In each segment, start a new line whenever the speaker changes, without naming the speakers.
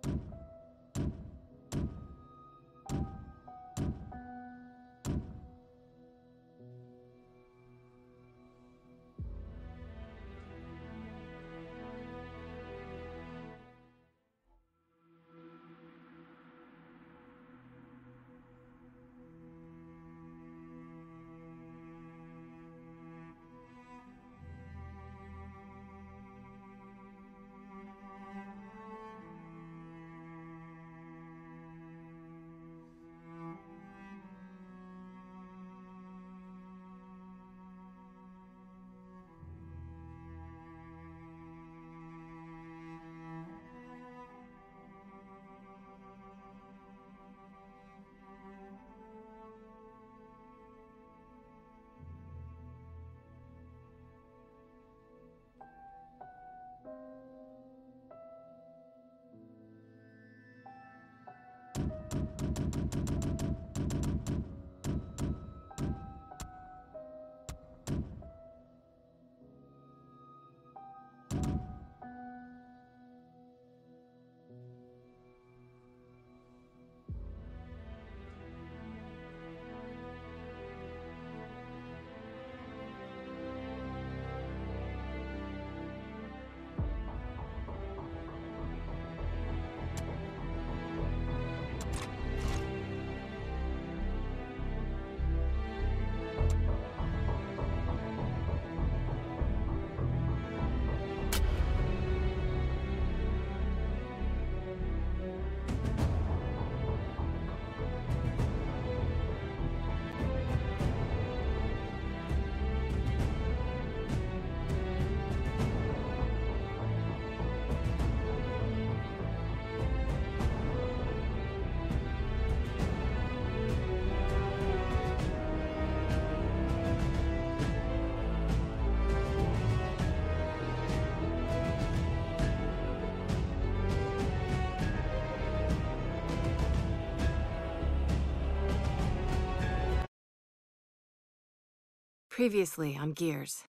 Previously on Gears.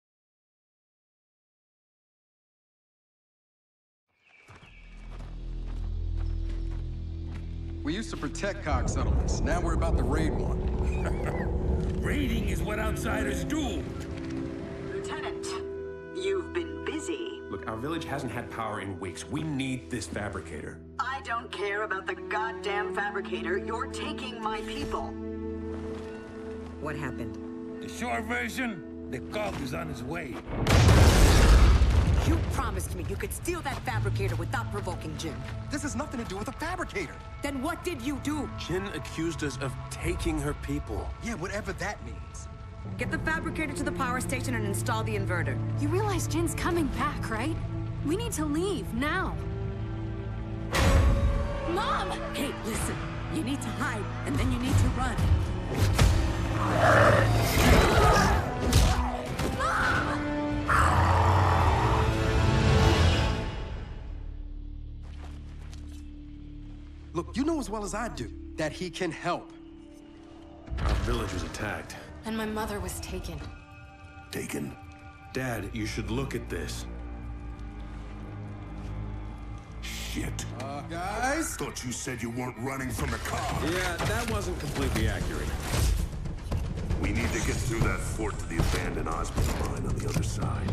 We used to protect COG settlements. Now we're about to raid one.
Raiding is what outsiders do.
Lieutenant, you've been busy.
Look, our village hasn't had power in weeks. We need this fabricator.
I don't care about the goddamn fabricator. You're taking my people.
What happened?
The short version, the COG is on his way.
You promised me you could steal that fabricator without provoking Jin.
This has nothing to do with a fabricator.
Then what did you do?
Jin accused us of taking her people.
Yeah, whatever that means.
Get the fabricator to the power station and install the inverter.
You realize Jin's coming back, right? We need to leave, now. Mom!
Hey, listen. You need to hide, and then you need to run.
Look, you know as well as I do that he can help.
Our village was attacked.
And my mother was taken.
Taken? Dad, you should look at this.
Shit.
Guys?
Thought you said you weren't running from the COG.
Yeah, that wasn't completely accurate.
We need to get through that fort to the abandoned Osmond mine on the other side.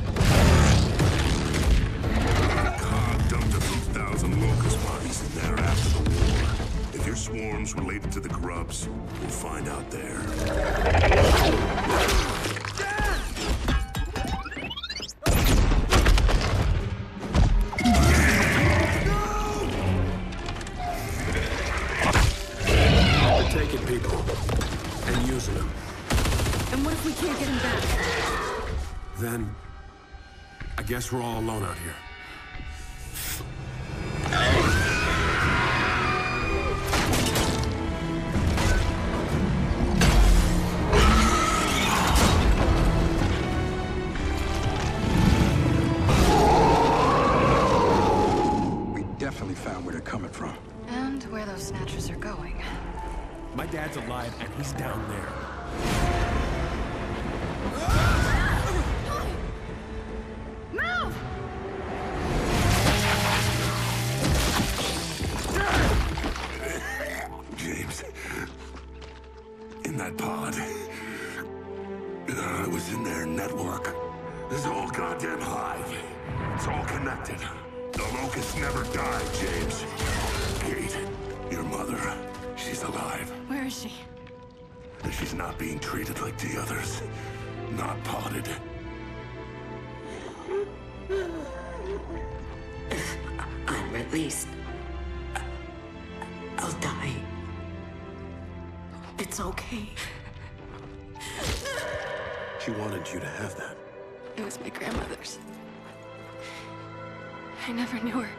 The COG dumped a few thousand locust bodies in there after the war. If your swarm's related to the grubs, we'll find out there.
We're taking people and using them.
And what if we can't get him back?
Then, I guess we're all alone out here.
We definitely found where they're coming from.
And where those snatchers are going.
My dad's alive and he's down there.
expected. The locusts never die, James. Kate, your mother, she's alive.
Where is she?
She's not being treated like the others. Not potted.
If I'm released, I'll die. It's okay.
She wanted you to have that.
It was my grandmother's. I never knew her.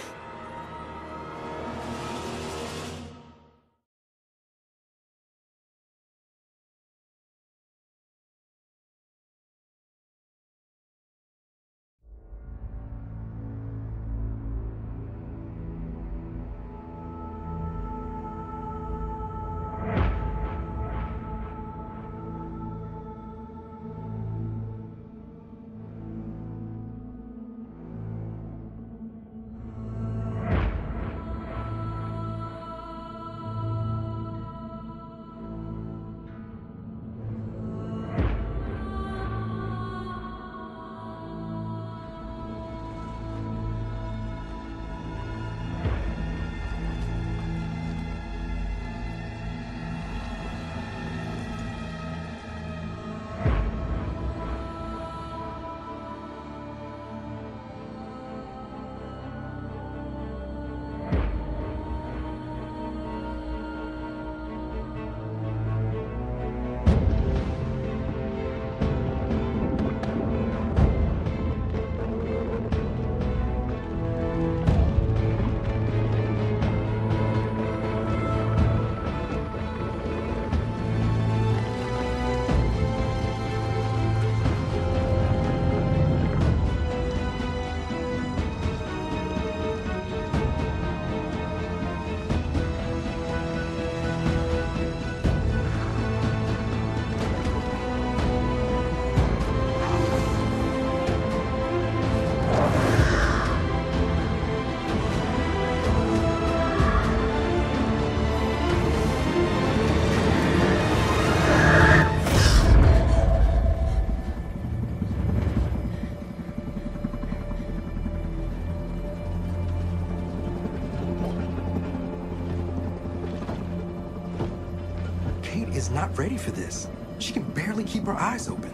Kate is not ready for this. She can barely keep her eyes open.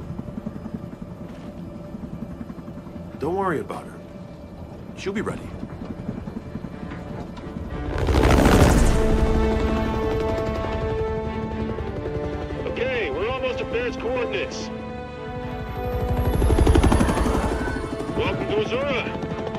Don't worry about her. She'll be ready.
Okay, we're almost at Bear's coordinates. Welcome to Azura.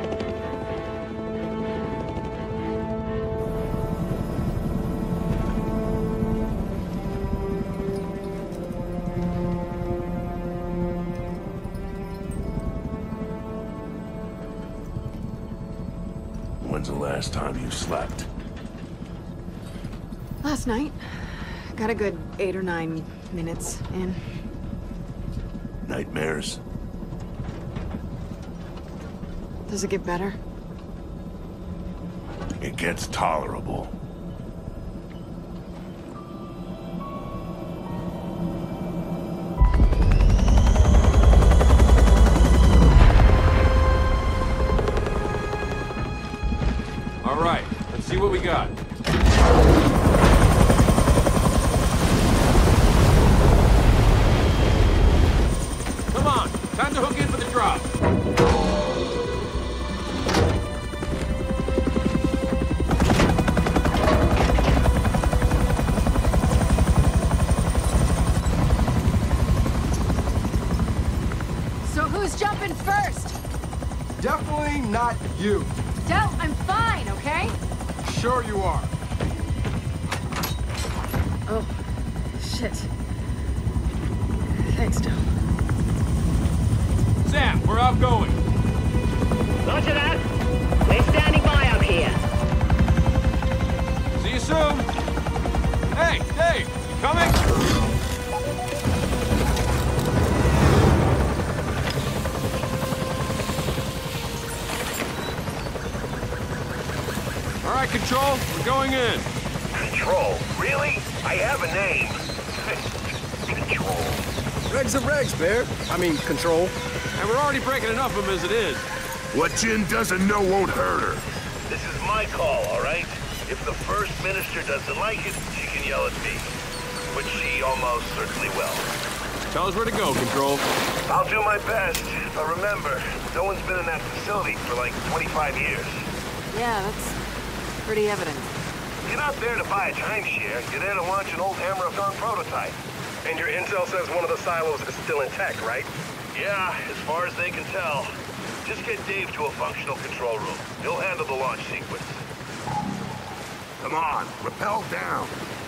When's the last time you slept?
Last night. Got a good 8 or 9 minutes in.
Nightmares?
Does it get better?
It gets tolerable.
All right, let's see what we got. Come on, time to hook in for the drop.
So who's jumping first?
Definitely not you.
Del, I'm fine, okay?
Sure you are.
Oh, shit. Thanks, Del.
Sam, we're outgoing.
Roger that. We're standing by up here.
See you soon. Hey, Dave, you coming? All right, Control, we're going in.
Control? Really? I have a name. Control.
Regs are regs, Bear. I mean, Control.
And we're already breaking enough of them as it is.
What Jin doesn't know won't hurt her.
This is my call, all right? If the First Minister doesn't like it, she can yell at me. Which she almost certainly will.
Tell us where to go, Control.
I'll do my best, but remember, no one's been in that facility for like 25 years.
Yeah, that's pretty evident.
You're not there to buy a timeshare. You're there to launch an old hammer-of-dawn prototype. And your intel says one of the silos is still intact, right? Yeah, as far as they can tell. Just get Dave to a functional control room. He'll handle the launch sequence.
Come on, rappel down.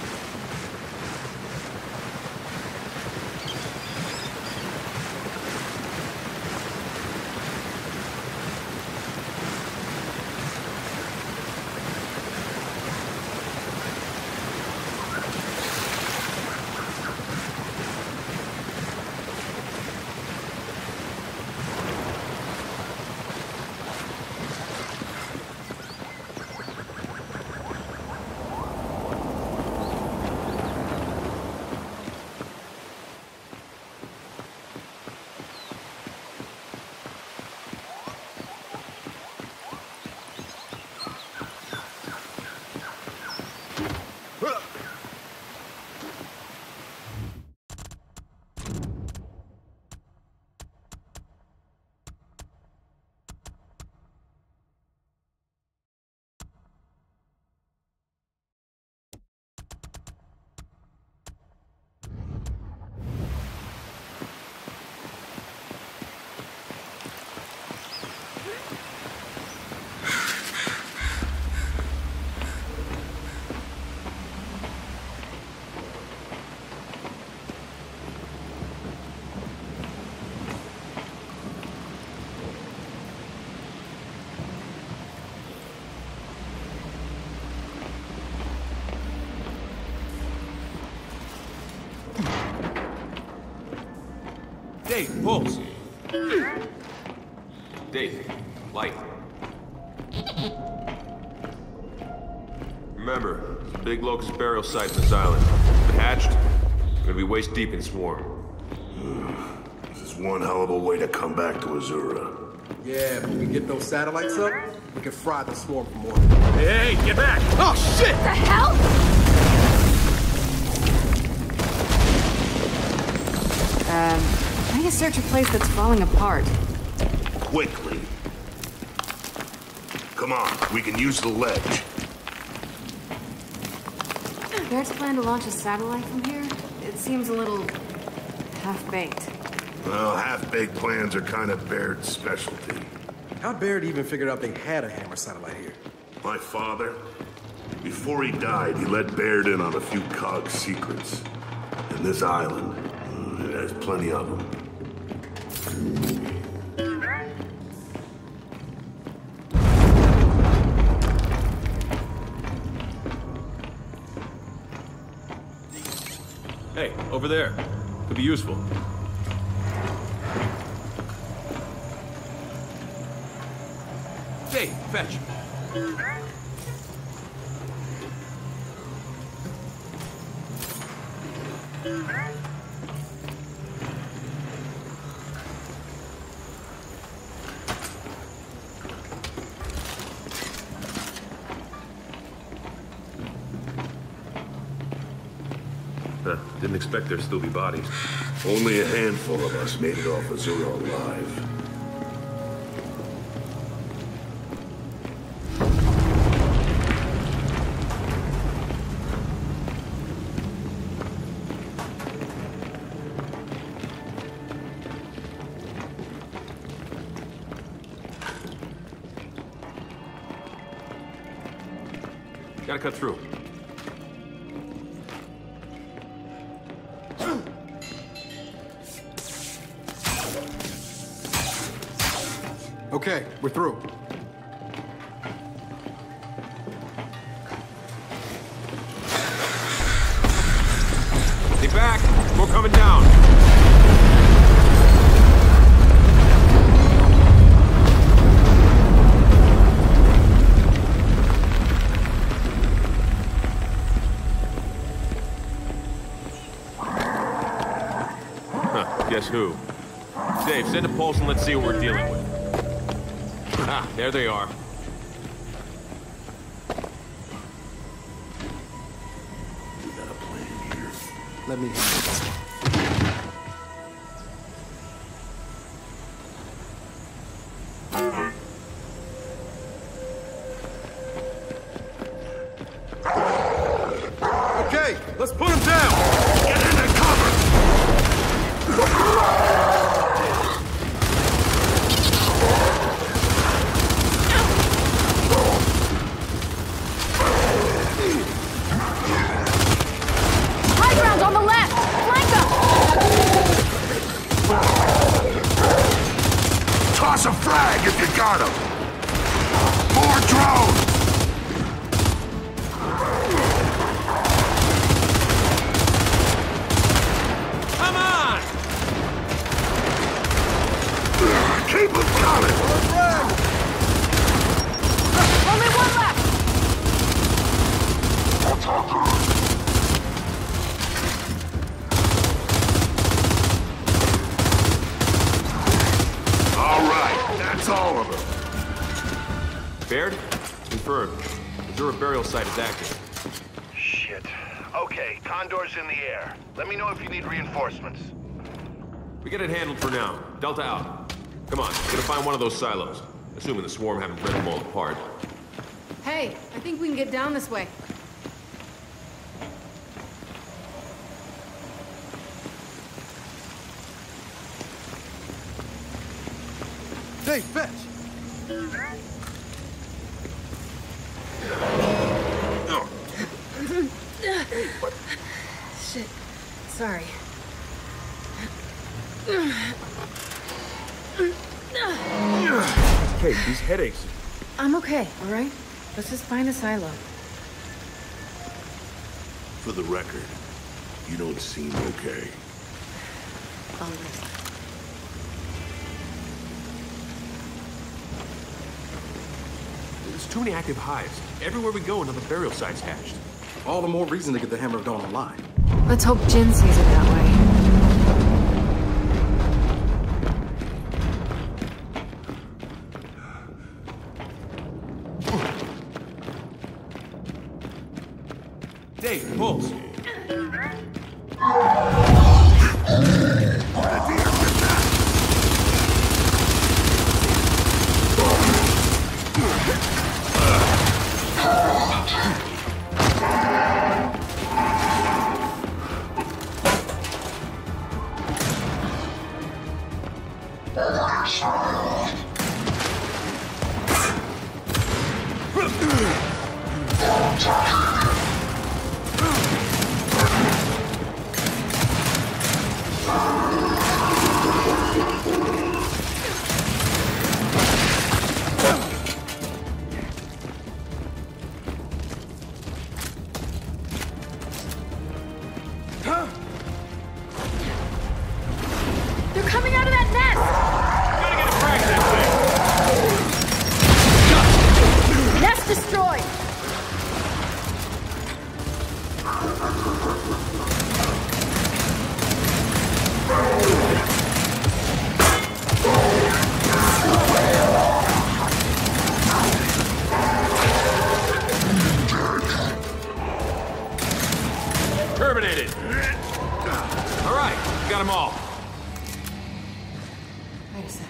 Dave, pulse. Dave, light. Remember, there's a big locust burial site in this island. If it hatched, we're gonna be waist deep in swarm.
This is one hell of a way to come back to Azura.
Yeah, if we can get those satellites up, we can fry the swarm for more.
Hey, get back!
Oh, shit!
What the hell?
I need to search a place that's falling apart.
Quickly. Come on, we can use the ledge.
Baird's plan to launch a satellite from here? It seems a little half-baked.
Well, half-baked plans are kind of Baird's specialty.
How'd Baird even figure out they had a hammer satellite here?
My father, before he died, he let Baird in on a few COG secrets. And this island, it has plenty of them.
Hey, over there. Could be useful. Dave, fetch. Didn't expect there'd still be bodies.
Only a handful of us made it off Azura alive.
Gotta cut through.
Okay, we're through.
Stay back! More coming down! Huh, guess who? Dave, send a pulse and let's see what we're dealing with. Ah, there they are.
We got a plan here.
Let me handle this.
Okay, let's put him down!
Get in and cover!
High ground on the left! Flank up!
Toss a flag if you got him! More drones!
Come on!
Keep them coming!
Only one left!
All right, that's all of them.
Baird? Confirmed. Missouri burial site is active.
Shit. Okay, Condor's in the air. Let me know if you need reinforcements.
We get it handled for now. Delta out. Come on, we're gonna find one of those silos. Assuming the swarm haven't ripped them all apart.
Hey, I think we can get down this way.
Hey, fetch!
Shit. Sorry.
Kate, these headaches.
I'm okay, all right? Let's just find a silo.
For the record, you don't seem okay.
All right.
There's too many active hives. Everywhere we go, another burial site's hatched.
All the more reason to get the Hammer of Dawn online.
Let's hope Jin sees it that way.
Dave, pulse.
They're coming out of that nest!
Gotta get a crack at that
Nest destroyed!
thing. Terminated. All right, got them all.
Wait a sec.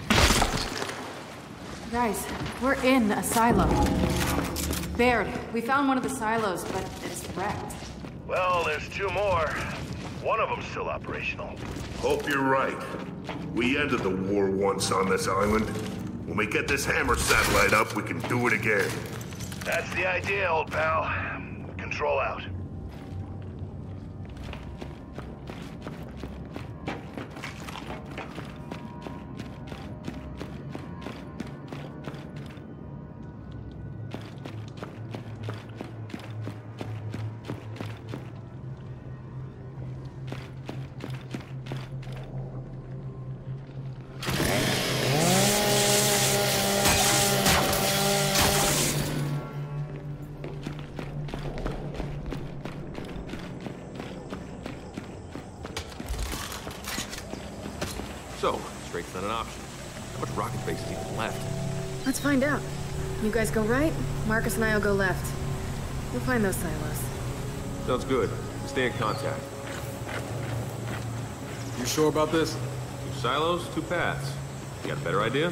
Guys, we're in a silo. Baird, we found one of the silos, but it's wrecked.
Well, there's two more. One of them's still operational.
Hope you're right. We ended the war once on this island. When we get this Hammer satellite up, we can do it again.
That's the idea, old pal. Control out.
So, straight's not an option. How much rocket base is even left?
Let's find out. You guys go right, Marcus and I will go left. We'll find those silos.
Sounds good. Stay in contact.
You sure about this?
2 silos, 2 paths. You got a better idea?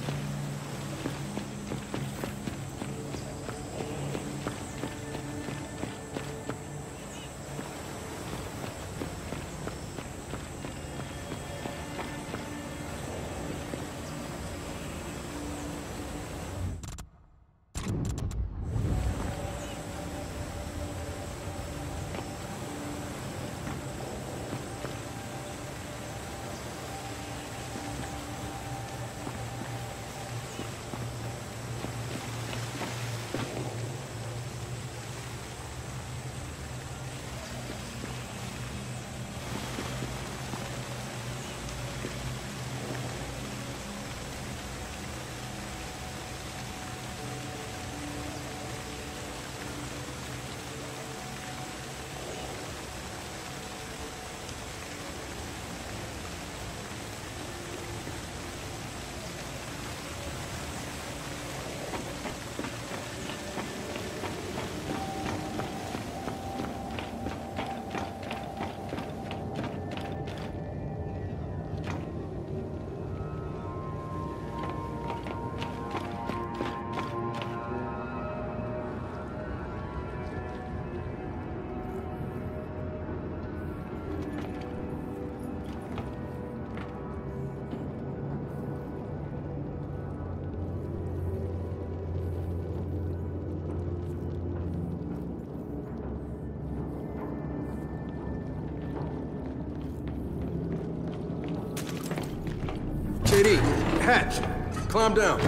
JD, hatch. Climb down.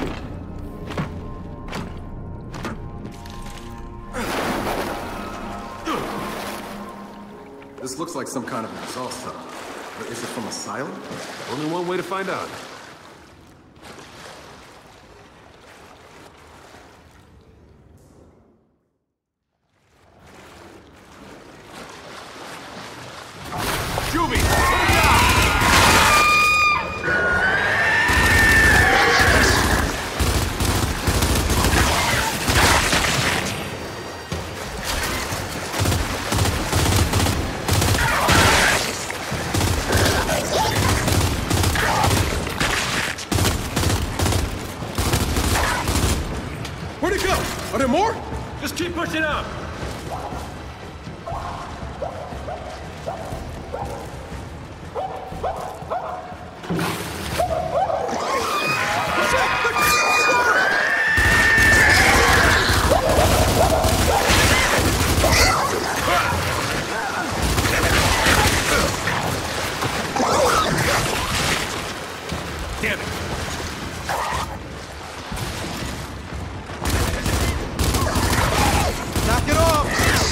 This looks like some kind of an exhaust tunnel. But is it from a silo?
Only one way to find out.
Where'd it go? Are there more?
Just keep pushing up! Damn it!
Knock it off!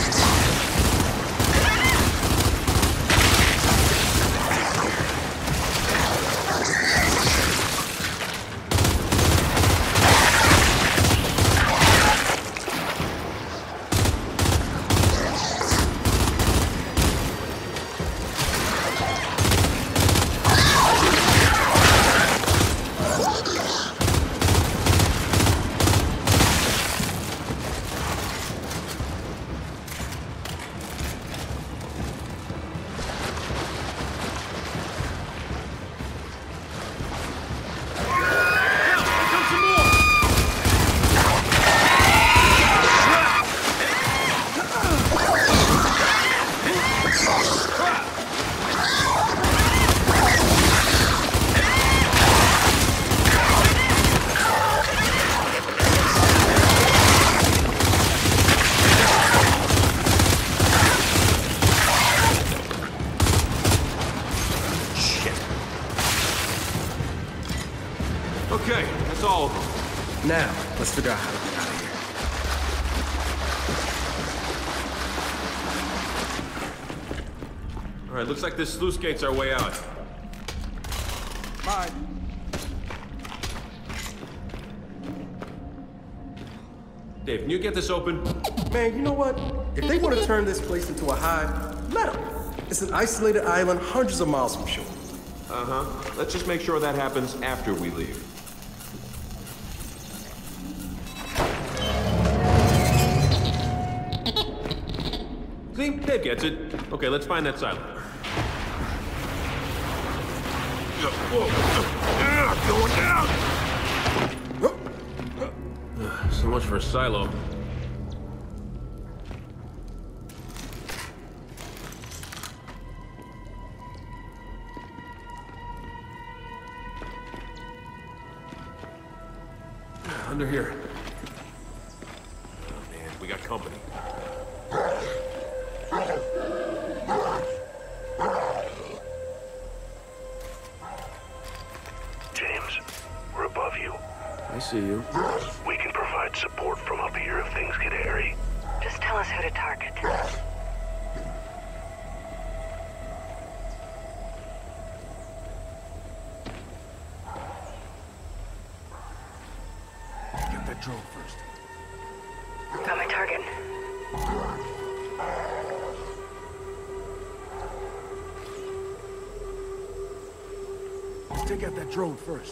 Okay, that's all of them.
Now, let's figure out how to get out of here.
All right, looks like this sluice gate's our way out.
Bye.
Dave, can you get this open?
Man, you know what? If they want to turn this place into a hive, let them. It's an isolated island hundreds of miles from shore.
Uh-huh. Let's just make sure that happens after we leave. Dave gets it. Okay, let's find that silo.
Going down!
So much for a silo. Under here. Oh man, we got company.
James, we're above you.
I see you.
We can provide support from up here if things get hairy.
Just tell us who to target.
Get that drone first.
Got my target.
Take out that drone first.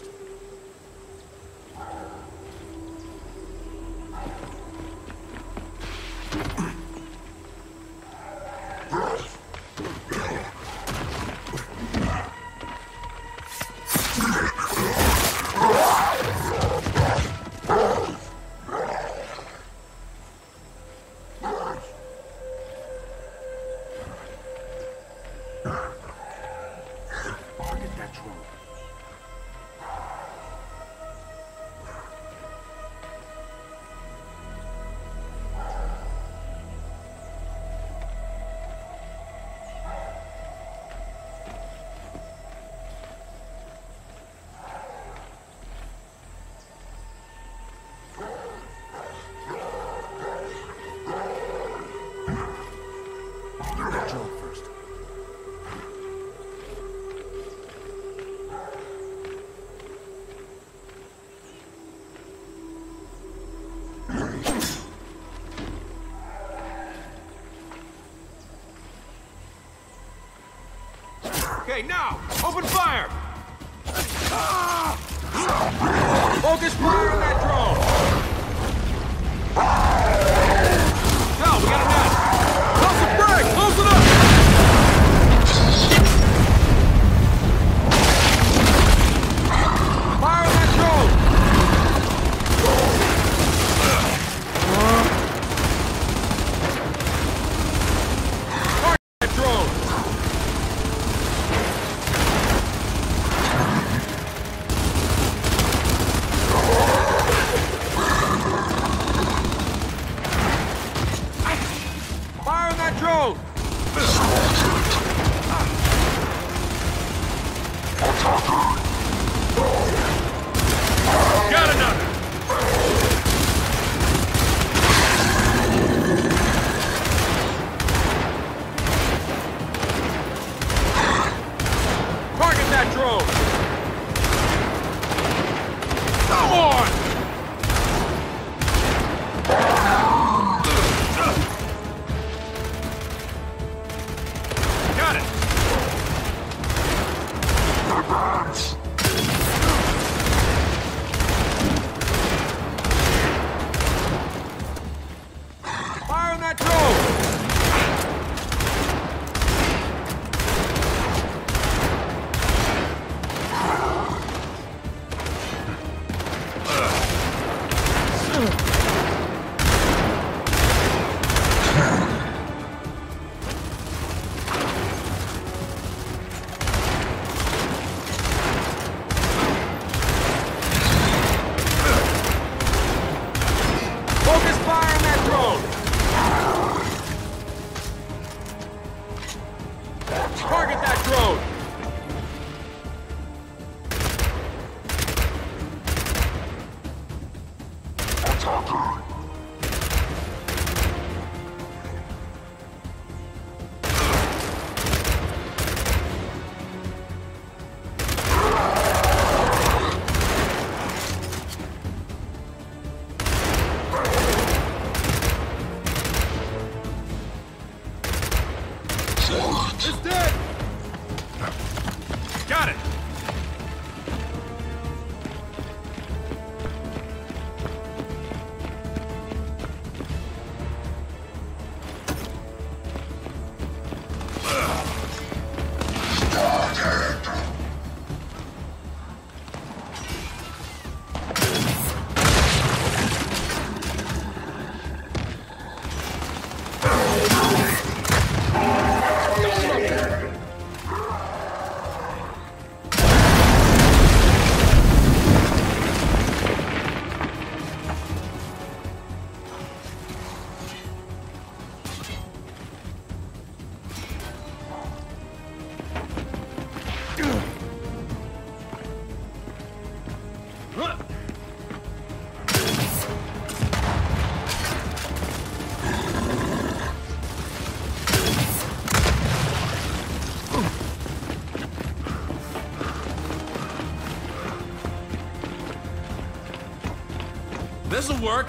Okay, now! Open fire! Focus fire on that drone! No, we got a net! Close the break! Close it up! Fire on that drone! Target that drone! Fire on that drone! Got another! Target that drone! Come on! Got it! Fire on that drone! Focus fire on that drone! Target that drone! It's dead! Got it! this'll work.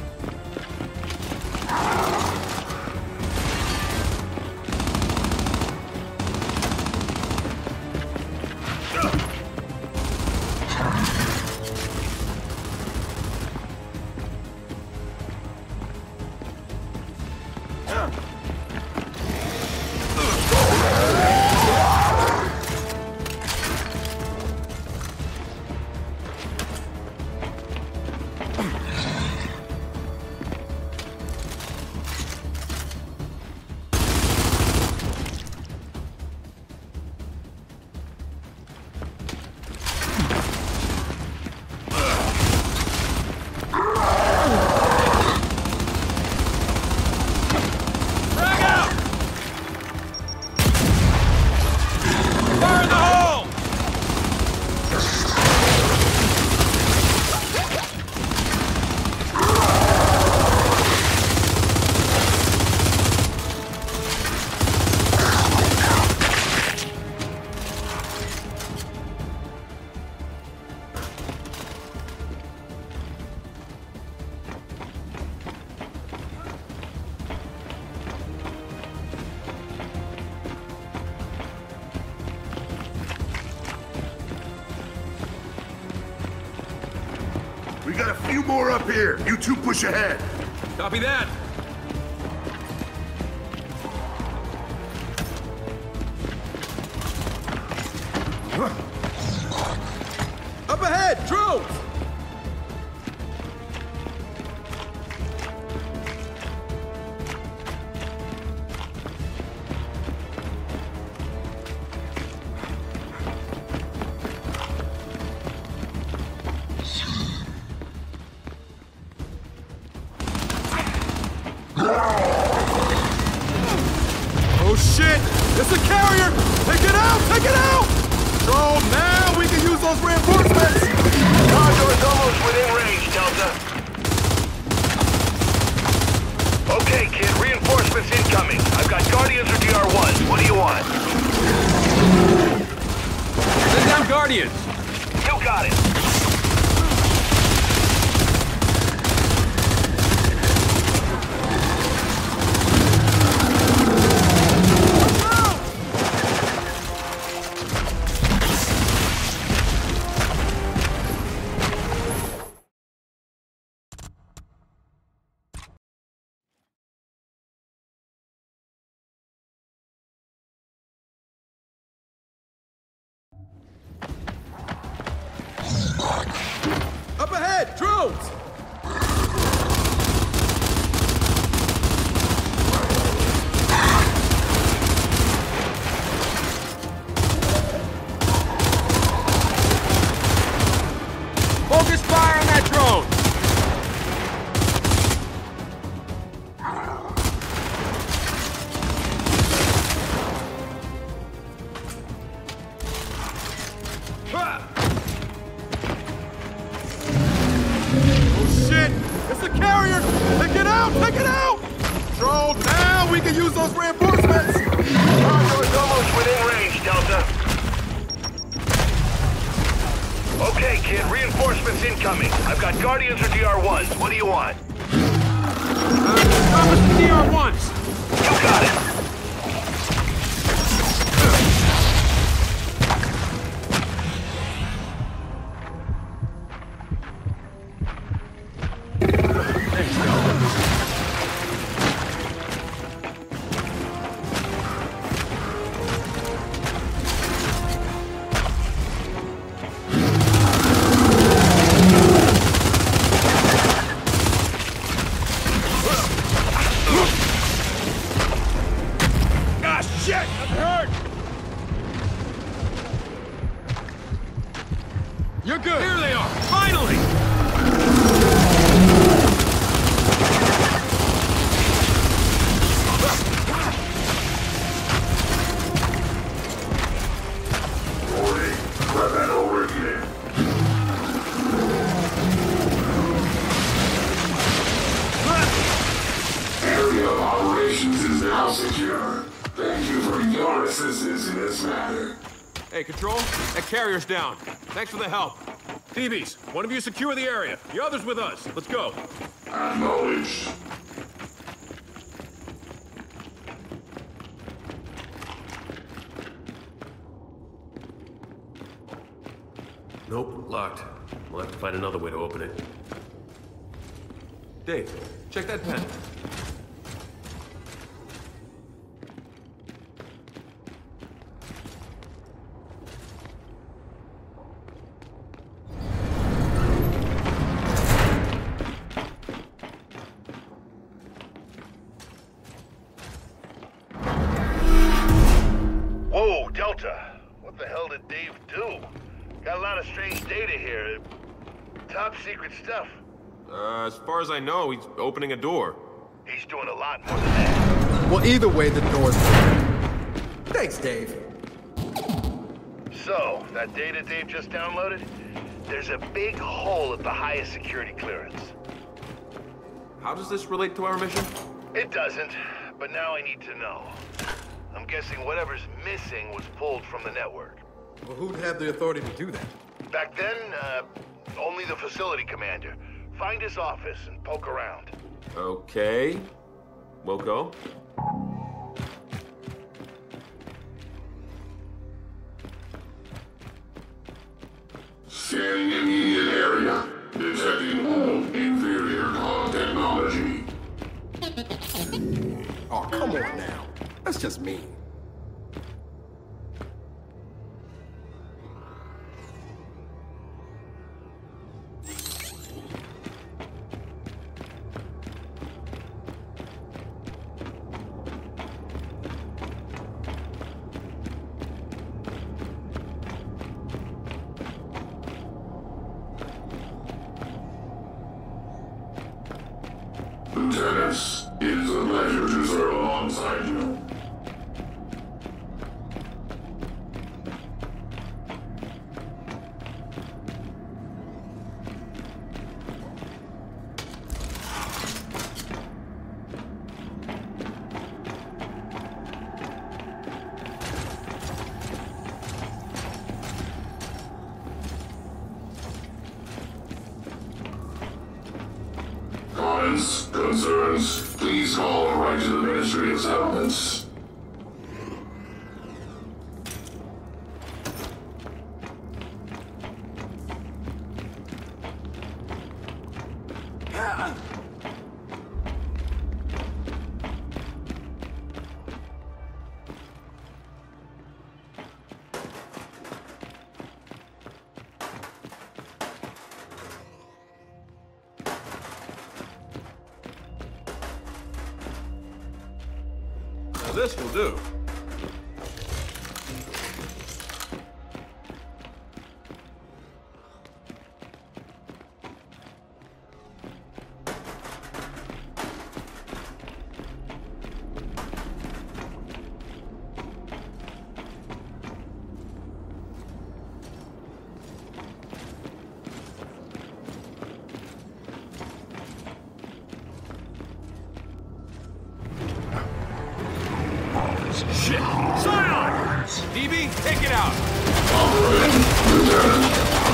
We got a few more up here. You two push ahead.
Copy that.
Up ahead, drones!
Oh shit! It's a carrier! Take it out! Take it out! Drone, now we can use those reinforcements!
Condor's almost within range, Delta. Okay, kid, reinforcements incoming. I've got Guardians or DR1s. What do you want?
Send down Guardians!
You got it.
Up ahead, drones!
Focus fire on that drone!
It's a carrier! Take it out! Take it out! Drone, now we can use those reinforcements!
Condor's almost within range, Delta. Okay, kid, reinforcements incoming. I've got Guardians or DR1s. What do you want?
Stop us with DR1s!
You got it.
You're good! Here they are! Finally!
Secure. Thank you for your assistance in this matter.
Hey, Control, that carrier's down. Thanks for the help. DBs, one of you secure the area. The other's with us. Let's go.
Acknowledged.
Nope, locked. We'll have to find another way to open it. Dave, check that pen.
Whoa, Delta. What the hell did Dave do? Got a lot of strange data here. Top secret stuff.
As far as I know, he's opening a door.
He's doing a lot more than that.
Well, either way, the door's open. Thanks, Dave.
So, that data Dave just downloaded? There's a big hole at the highest security clearance.
How does this relate to our mission?
It doesn't, but now I need to know. I'm guessing whatever's missing was pulled from the network.
Well, who'd have the authority to do that?
Back then, only the facility commander. Find his office and poke around.
Okay. We'll go.
Scanning immediate area. Detecting all inferior cog technology.
Oh, come on now. That's just mean.
Lieutenants, it is a pleasure to serve alongside you. Comments, concerns, please call right to the Ministry of Settlements.
This will do. Shit! Zion! DB, take it out!
Operating, Lieutenant.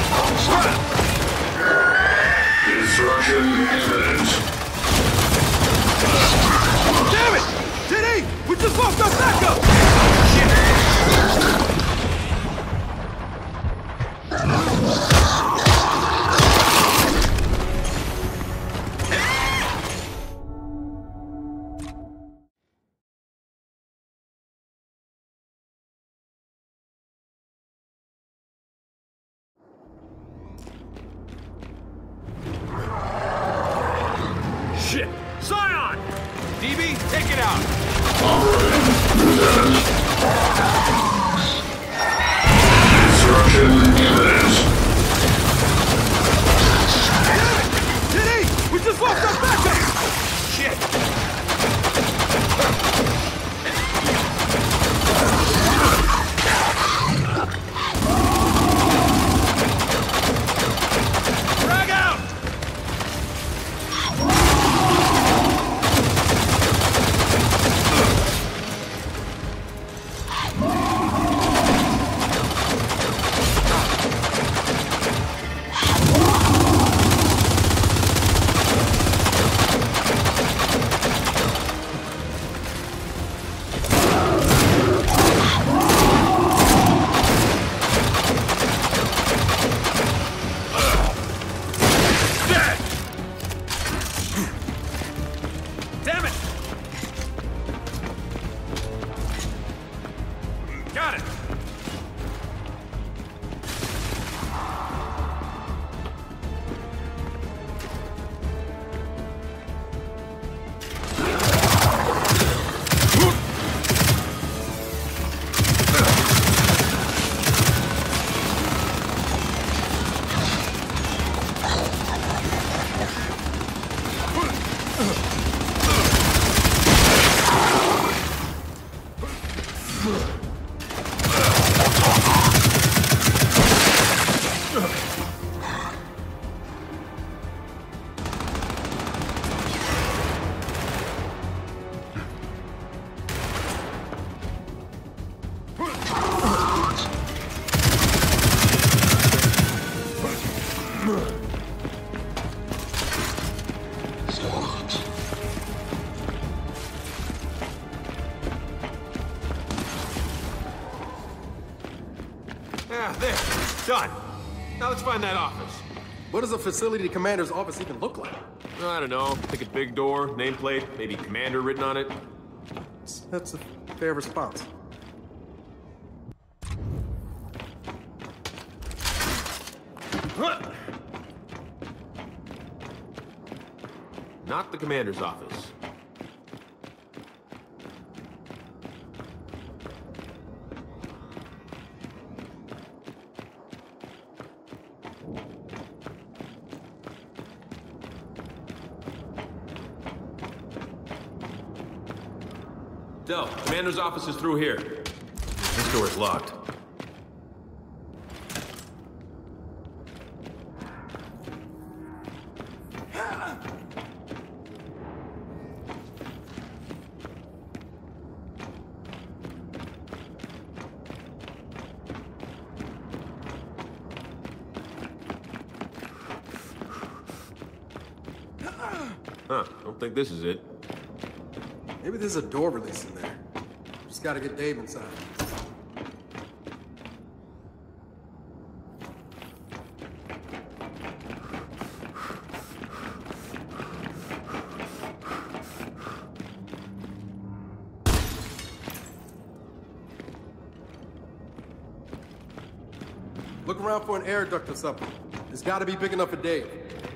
Instruction imminent.
Damn it! TD! We just lost our backup!
Shit! Zion! DB, take it out!
Operating, Lieutenant. Instruction imminent.
TD! We just lost our backup!
Shit!
Drag out!
Damn it! Got it! There. Done. Now let's find that office.
What does a facility commander's office even look like?
I don't know. Think a big door, nameplate, maybe commander written on it.
That's a fair response.
Not the commander's office. Del, commander's office is through here. This door is locked. Huh, don't think this is it.
Maybe there's a door release in there. Just gotta get Dave inside. Look around for an air duct or something. It's gotta be big enough for Dave.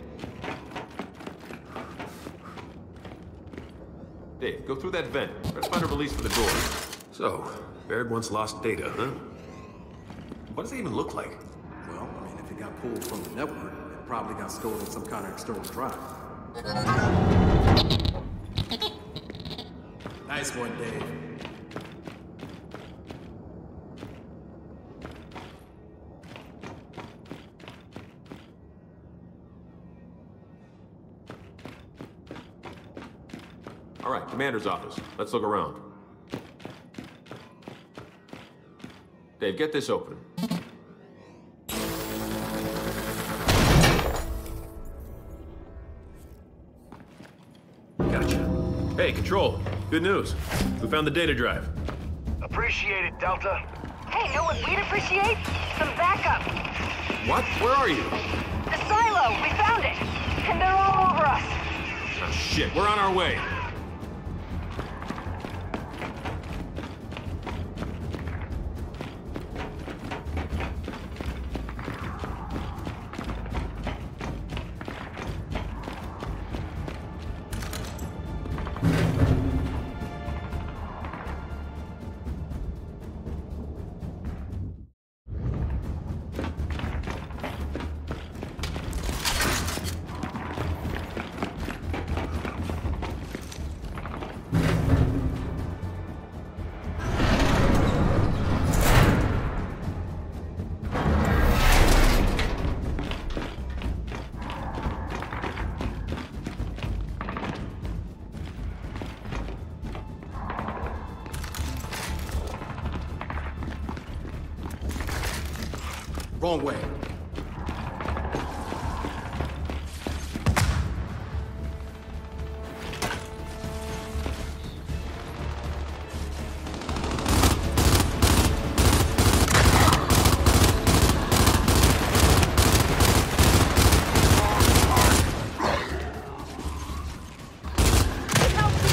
Dave, go through that vent. Try to find a release for the door. So, Baird once lost data, huh? What does it even look like?
Well, I mean, if it got pulled from the network, it probably got stored in some kind of external drive. Nice one, Dave.
All right, commander's office. Let's look around. Dave, get this open. Gotcha. Hey, Control. Good news. We found the data drive.
Appreciate it, Delta.
Hey, know what we'd appreciate? Some backup.
What? Where are you?
The silo! We found it! And they're all over us!
Oh, shit. We're on our way.
Wrong way.
Look out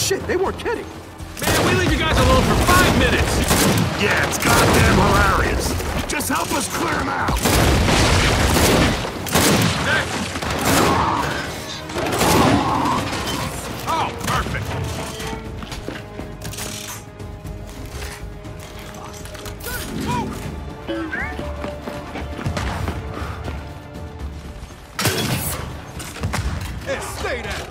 shit, they weren't kidding.
Man, we leave you guys alone for 5 minutes!
Yeah, it's goddamn hilarious. Just help us clear them out.
Oh, perfect.
Hey, stay there!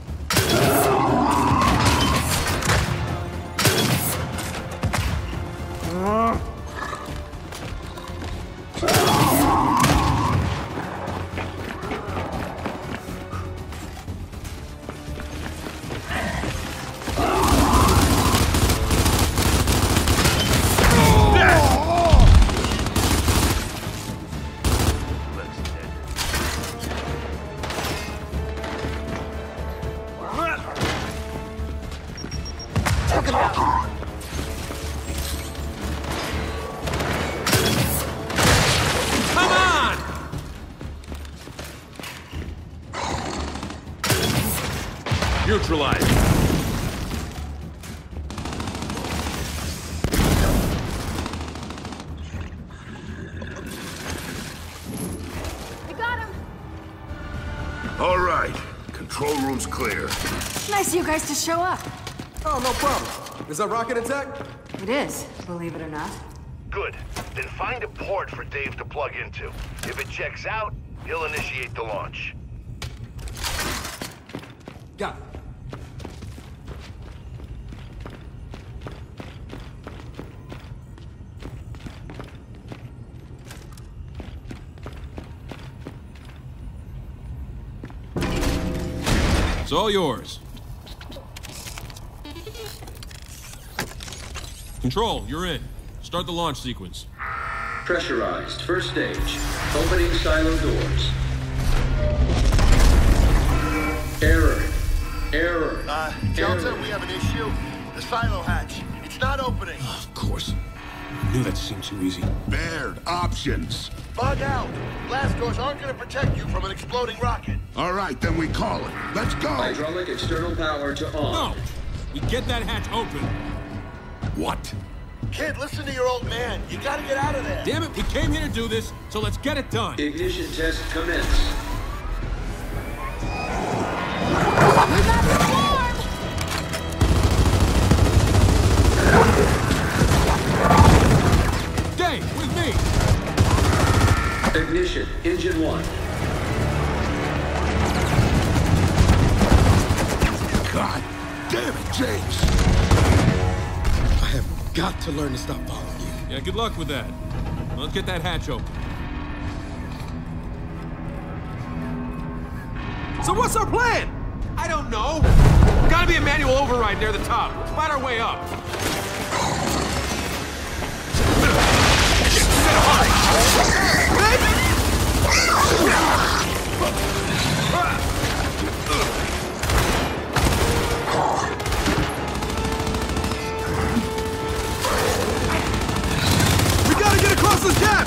Neutralized.
We got him.
All right. Control room's clear.
Nice of you guys to show up.
Oh, no problem. Is that rocket intact?
It is, believe it or not.
Good. Then find a port for Dave to plug into. If it checks out, he'll initiate the launch.
Got it.
It's all yours. Control, you're in. Start the launch sequence.
Pressurized. First stage. Opening silo doors. Error. Error.
Delta,
Error.
we have an issue. The silo hatch. It's not opening.
Of course. I knew that seemed too easy.
Baird, options.
Bug out. Blast doors aren't going to protect you from an exploding rocket.
All right, then we call it. Let's go.
Hydraulic external power to on.
No! We get that hatch open.
What?
Kid, listen to your old man. You got to get out of there.
Damn it, we came here to do this, so let's get it done.
Ignition test commence.
We got the swarm!
Dave, with me!
Ignition. Engine 1.
God damn it, James.
I have got to learn to stop following you.
Yeah, good luck with that. Let's get that hatch open.
So what's our plan?
I don't know. Gotta be a manual override near the top. Let's fight our way up.
We gotta get across this gap!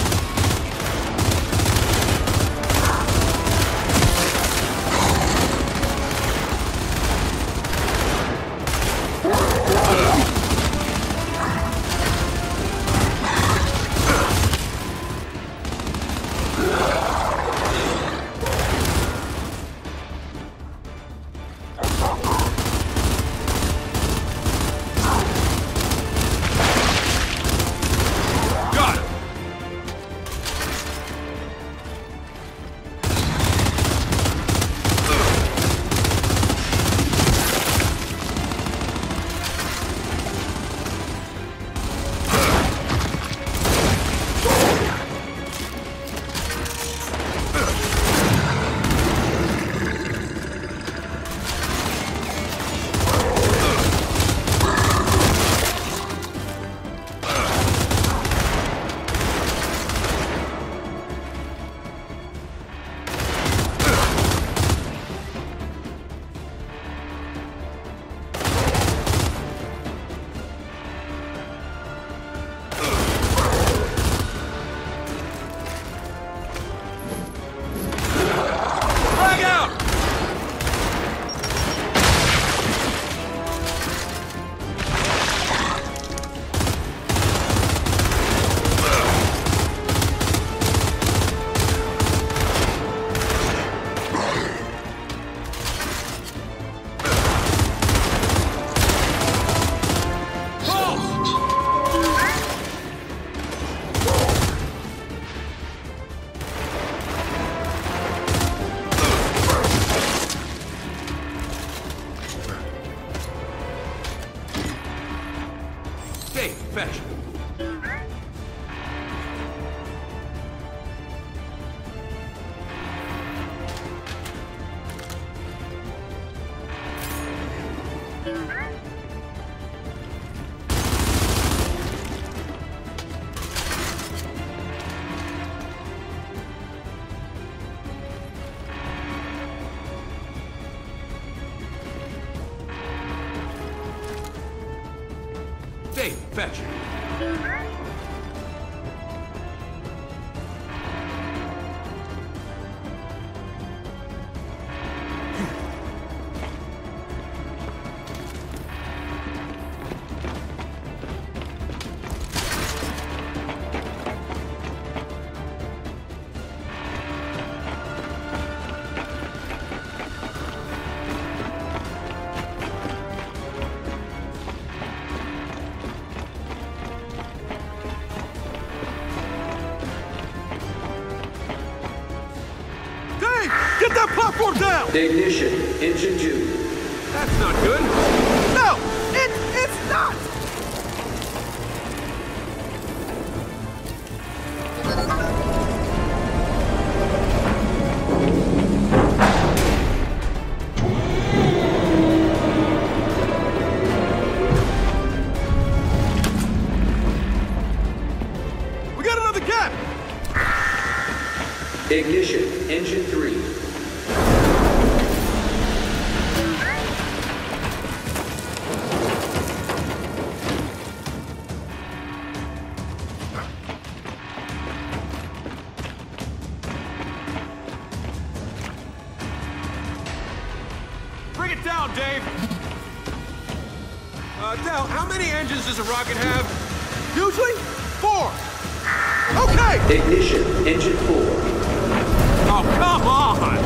Fetch.
Get that platform down!
Ignition, engine 2.
That's not good.
No! It's not! We got another gap!
Ignition, engine 3.
Bring it down, Dave! Del, how many engines does a rocket have?
Usually 4. Okay!
Ignition, engine 4.
Oh, come on!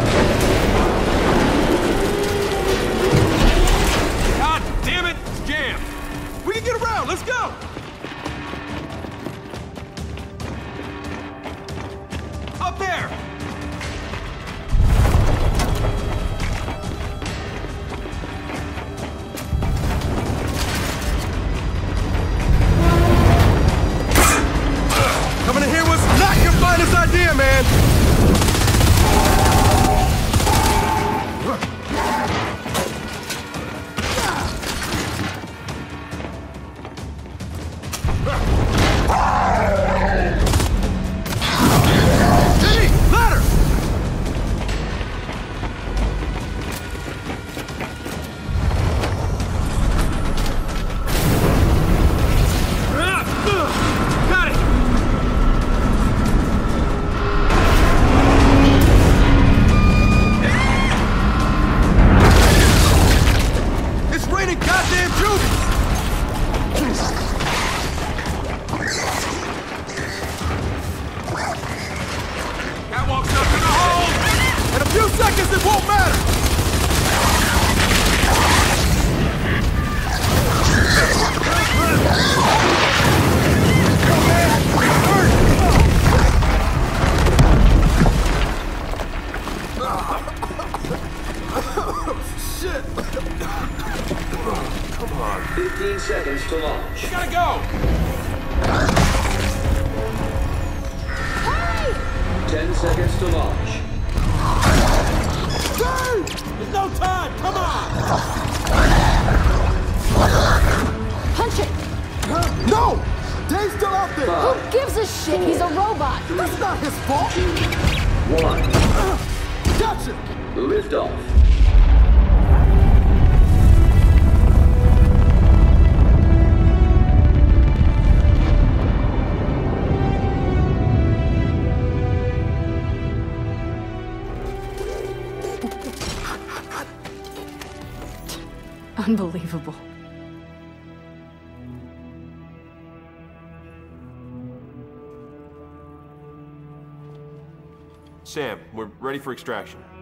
God damn it! It's jammed!
We can get around, let's go!
Up there!
Coming in here was not your finest idea, man! Jimmy, ladder!
Got it!
It's raining goddamn juvies!
Catwalk's up in the hole!
In a few seconds, it won't matter! Shit!
Come on.
15 seconds to launch.
You gotta go!
10 seconds to launch.
There's no time! Come on!
Punch it!
No! Dave's still out there!
Who gives a shit? He's a robot.
That's not his fault!
1.
Gotcha!
Liftoff.
Unbelievable.
Sam, we're ready for extraction.